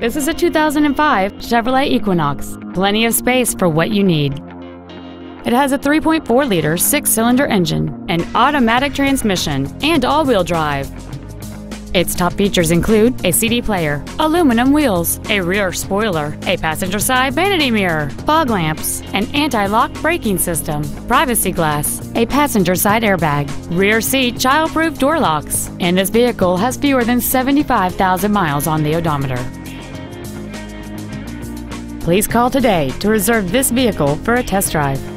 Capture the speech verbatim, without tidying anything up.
This is a two thousand five Chevrolet Equinox. Plenty of space for what you need. It has a three point four liter six-cylinder engine, an automatic transmission, and all-wheel drive. Its top features include a C D player, aluminum wheels, a rear spoiler, a passenger side vanity mirror, fog lamps, an anti-lock braking system, privacy glass, a passenger side airbag, rear seat child-proof door locks, and this vehicle has fewer than seventy-five thousand miles on the odometer. Please call today to reserve this vehicle for a test drive.